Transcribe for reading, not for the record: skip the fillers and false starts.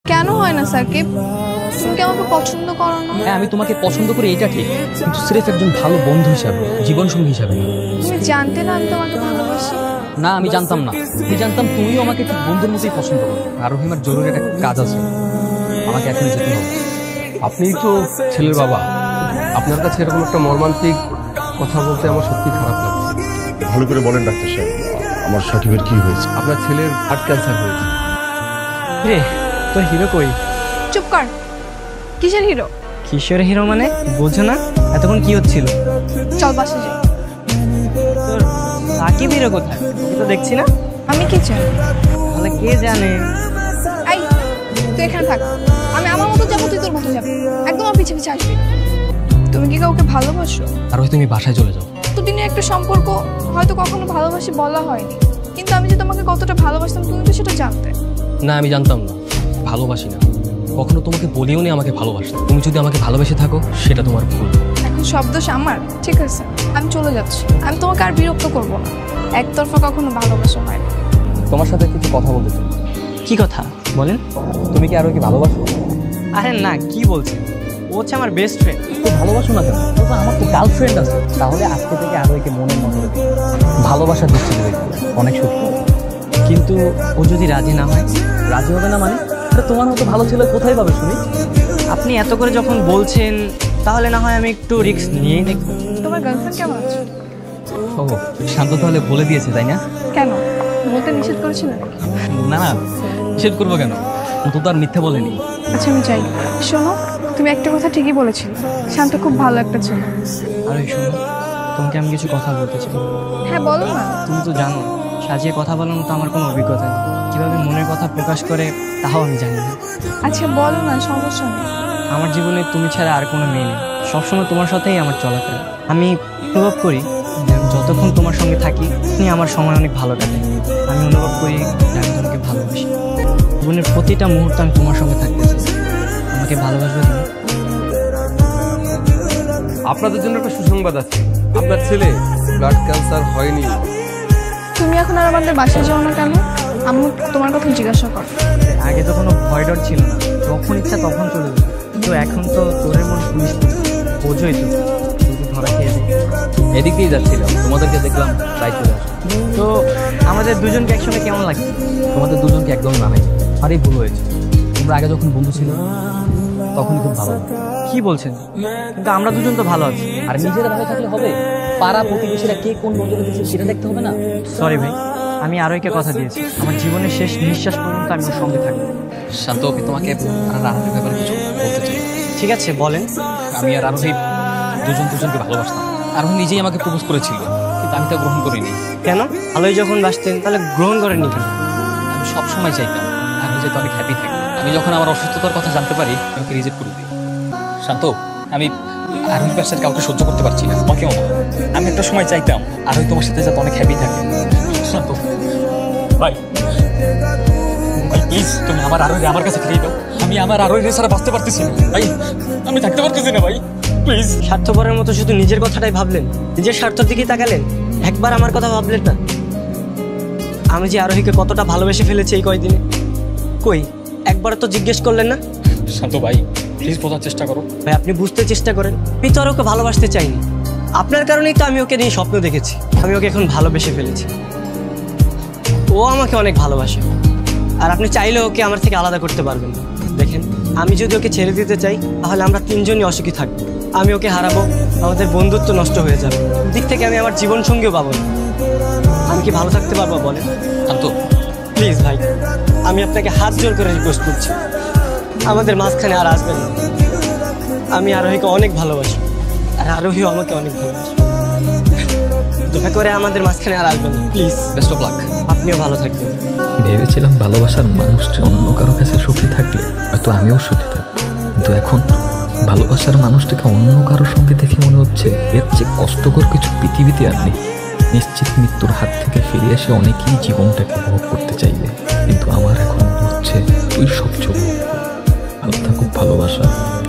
কেন হয় না সাকিব? তুমি কি আমাকে পছন্দ করো না? হ্যাঁ, আমি তোমাকে পছন্দ করি, এটা ঠিক, কিন্তু সিরিফ একজন ভালো বন্ধু হিসাবে, জীবন সঙ্গী হিসাবে না। তুমি জানতে না আমি তোমাকে ভালোবাসি? না, আমি জানতাম না। আমি জানতাম তুমিও আমাকে ঠিক বন্ধুর মতোই পছন্দ করো। আর রহিমার জরুরি একটা কাজ আছে, আমাকে এখন যেতে হবে। আপনি তো ছেলের বাবা, আপনার কাছে এরকম একটা মর্মান্তিক কথা বলতে আমার সত্যি খারাপ লাগছে। ভালো করে বলেন ডাক্তার সাহেব, আমার সাকিবের কি হয়েছে? আপনার ছেলের হার্ট ক্যান্সার হয়েছে। রে, তোর হিরো কই? চুপ কর। কিসের হিরো? কিশোর হিরো মানে বোঝো না? এতক্ষণ কি হচ্ছিল? চল বাসে যাই। তোর সাকিব হিরো কোথায়? ওকে তো দেখছি না। আমি কি চাই? তাহলে কে জানে? এই, তুই এখানে থাক। আমি আমার মতো যাবো, তুই তোর মতো যাবি। একদম আমার পিছে পিছে আসবি। তুমি কি কাউকে ভালোবাসো? আর হয়তো তুমি বাসায় চলে যাও। দুদিনের একটা সম্পর্ক হয়তো কখনো ভালোবাসি বলা হয়নি, কিন্তু আমি যে তোমাকে কতটা ভালোবাসতাম তুমি তো সেটা জানতে। না, আমি জানতাম না, ভালোবাসি না, কখনো তোমাকে বলিও নি আমাকে ভালোবাসতে। তুমি যদি আমাকে ভালোবেসে থাকো সেটা তোমার ভুল। এখন সব দোষ আমার? ঠিক আছে, আমি চলে যাচ্ছি। আমি তোমাকে আর বিরক্ত করবো না। একতরফা কখনো ভালোবাসা হয় না। তোমার সাথে কিছু কথা বলতে চাই। কি কথা বলেন? তুমি কি আরো কি ভালোবাসো? আরে না, কি বলছেন? ও হচ্ছে আমার বেস্ট ফ্রেন্ড। তো ভালোবাসো না কেন? তো আমার তো গার্লফ্রেন্ড আছে। তাহলে আজকে থেকে আরো একে মনের মতো ভালোবাসা দিচ্ছি অনেক সত্যি। কিন্তু ও যদি রাজি না হয়? রাজি হবে না মানে? তোমার মতো ভালো ছেলে কোথায় পাবে শুনি? আপনি এত করে যখন বলছেন, তাহলে না হয় আমি একটু রিস্ক নিয়েই দেখব। তোমার গার্লফ্রেন্ড কেমন আছে? ও, শান্ত তাহলে বলে দিয়েছে তাই না? কেন বলতে নিষেধ করেছিল নাকি? না না, নিষেধ করবো কেন? তো তার মিথ্যে বলেনি। আচ্ছা আমি চাই। শোনো, তুমি একটা কথা ঠিকই বলেছিলে, শান্ত খুব ভালো একটা ছেলে। আর এই শোনো, তোমাকে আমি কিছু কথা বলতে চাই। হ্যাঁ বলো না। তুমি তো জানো, সাজিয়ে কথা বলার তো আমার কোনো অভিজ্ঞতা নেই। কীভাবে মনের কথা প্রকাশ করে তাও আমি জানি না। আচ্ছা বলো না, সমস্যা নেই। আমার জীবনে তুমি ছাড়া আর কোনো মেয়ে নেই। সবসময় তোমার সাথেই আমার চলাফেরা। আমি অনুভব করি যে আমি যতক্ষণ তোমার সঙ্গে থাকি আমার সময় অনেক ভালো কাটে। আমি অনুভব করি যে আমি তোমাকে ভালোবাসি। জীবনের প্রতিটা মুহূর্তে আমি তোমার সঙ্গে থাকতে চাই। আমাকে ভালোবাসবে তুমি? আপনাদের জন্য একটা সুসংবাদ আছে, আপনার ছেলে ব্লাড ক্যান্সার হয়নি। তুমি এখন আর আমাদের বাসায় যাও না কেন? আম্মু তোমার কথা জিজ্ঞাসা কর। আগে তো কোনো ভয় ডর ছিল না, যখন ইচ্ছা তখন চলে যেত। কিন্তু এখন তো তোরের মন পুলিশ, বোঝোই তো, শুধু ধরা খেয়ে দেয়। এদিক দিয়েই যাচ্ছিলাম, তোমাদেরকে দেখলাম, তাই চলে আসলাম। তো আমাদের দুজনকে একসঙ্গে কেমন লাগে? তোমাদের দুজনকে একদম না হয়, আরেই ভুল হয়েছে। তোমরা আগে যখন বন্ধু ছিল তখন খুব ভালো। কি বলছেন? কিন্তু আমরা দুজন তো ভালো আছি। আর নিজেরা ভালো থাকলে হবে? পাড়া প্রতিবেশীরা কে কোন নজরে দিচ্ছে সেটা দেখতে হবে না? সরি ভাই, আমি আরোইকে কথা দিয়েছি, আমার জীবনের শেষ নিঃশ্বাস পর্যন্ত আমি ওর সঙ্গে থাকবো। শান্ত, ওকে তোমাকে আর রাহুলের ব্যাপারে কিছু বলতে চাই। ঠিক আছে, বলেন। আমি আর আরোহী দুজনকে ভালোবাসতাম। আরোহী নিজেই আমাকে প্রপোজ করেছিল, কিন্তু আমি তা গ্রহণ করিনি। কেন? ভালোই যখন বাসতেন তাহলে গ্রহণ করেননি কেন? আমি সবসময় চাইতাম আমি যাতে অনেক হ্যাপি থাকি। আমি যখন আমার অসুস্থতার কথা জানতে পারি আমাকে রিজেক্ট করে দিই। শান্ত, আমি আরোহীর ব্যবসার কাউকে সহ্য করতে পারছি না, তোমাকেও না। আমি একটা সময় চাইতাম আরোহী তোমার সাথে যাতে অনেক হ্যাপি থাকে। শান্ত ভাই, প্লিজ তুমি আমার আরোহী আমার কাছে ফিরিয়ে দাও। আমি আমার আরোহী ছাড়া বাঁচতে পারতেছি না ভাই, আমি থাকতে পারতেছি না ভাই, প্লিজ। স্বার্থপরের মতো শুধু নিজের কথাটাই ভাবলেন, নিজের স্বার্থের দিকেই তাকালেন, একবার আমার কথা ভাবলেন না। আমি যে আরোহীকে কতটা ভালোবেসে ফেলেছি এই কয়দিনে, কই একবার তো জিজ্ঞেস করলেন না? শান্ত ভাই, প্লিজ বোঝার চেষ্টা করো। ভাই আপনি বুঝতে চেষ্টা করেন, আমি তো আর ওকে ভালোবাসতে চাইনি। আপনার কারণেই তো আমি ওকে নিয়ে স্বপ্ন দেখেছি। আমি ওকে এখন ভালোবেসে ফেলেছি। ও আমাকে অনেক ভালোবাসে, আর আপনি চাইলে ওকে আমার থেকে আলাদা করতে পারবেন না। দেখেন, আমি যদি ওকে ছেড়ে দিতে চাই তাহলে আমরা তিনজনই অসুখী থাকবো। আমি ওকে হারাবো, আমাদের বন্ধুত্ব নষ্ট হয়ে যাবে, দিক থেকে আমি আমার জীবন সঙ্গীও পাবো না। আমি কি ভালো থাকতে পারবো বলেন? শান্ত প্লিজ ভাই, আমি আপনাকে হাত জোর করে রিকোয়েস্ট করছি, আমাদের মাঝখানে আর আসবেন না। আমি আরোহীকে অনেক ভালোবাসি, আর আরোহীও আমাকে অনেক ভালোবাসি। দয়া করে আমাদের মাঝখানে আর আসবেন না প্লিজ। Best of luck. আপনিও ভালো থাকবেন। ভেবেছিলাম ভালোবাসার মানুষটি অন্য কারো কাছে সুখী থাকলে হয়তো আমিও সুখী থাকবো, কিন্তু এখন ভালোবাসার মানুষটাকে অন্য কারোর সঙ্গে দেখে মনে হচ্ছে এর চেয়ে কষ্টকর কিছু পৃথিবীতে আর নেই। নিশ্চিত মৃত্যুর হাত থেকে ফিরে এসে অনেকেই জীবনটাকে উপভোগ করতে চাইবে, কিন্তু আমার এখন মনে হচ্ছে তুই সবচেয়ে ভালো থাকুক ভালোবাসা।